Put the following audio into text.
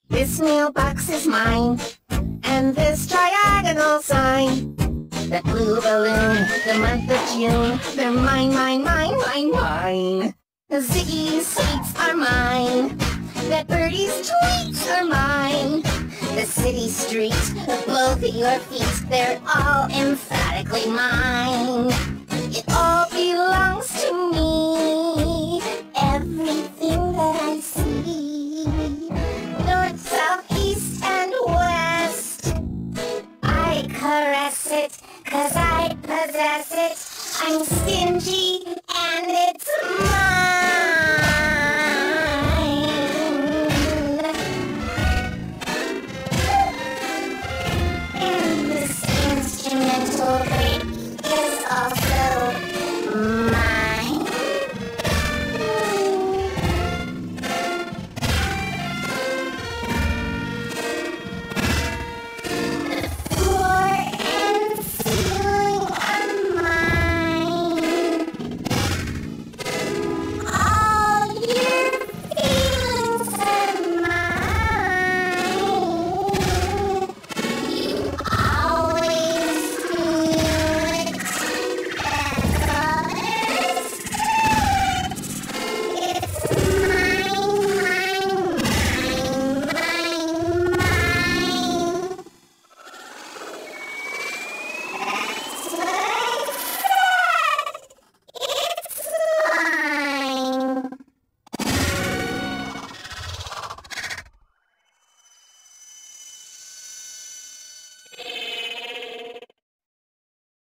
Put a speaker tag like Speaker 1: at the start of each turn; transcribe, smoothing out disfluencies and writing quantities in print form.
Speaker 1: This mailbox is mine, and this triagonal sign. That blue balloon, the month of June, they're mine, mine, mine, mine, mine. The Ziggy's sweets are mine. That birdie's tweets are mine. The city streets, both of your feet, they're all emphatically mine. It all belongs to me.